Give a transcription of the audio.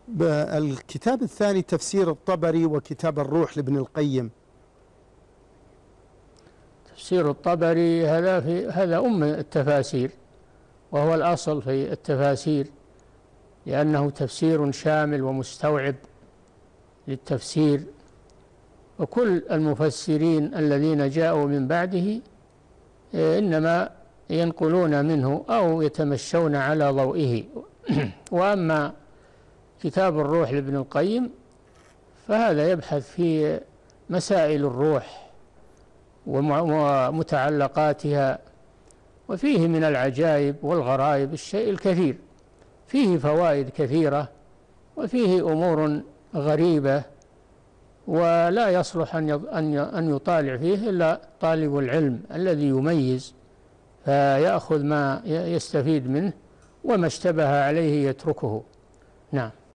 الكتاب الثاني تفسير الطبري وكتاب الروح لابن القيم. تفسير الطبري هذا أم التفاسير، وهو الأصل في التفاسير، لأنه تفسير شامل ومستوعب للتفسير، وكل المفسرين الذين جاءوا من بعده إنما ينقلون منه أو يتمشون على ضوئه. وأما كتاب الروح لابن القيم فهذا يبحث في مسائل الروح ومتعلقاتها، وفيه من العجائب والغرائب الشيء الكثير، فيه فوائد كثيرة وفيه أمور غريبة، ولا يصلح أن يطالع فيه إلا طالب العلم الذي يميز فيأخذ ما يستفيد منه، وما اشتبه عليه يتركه. نعم.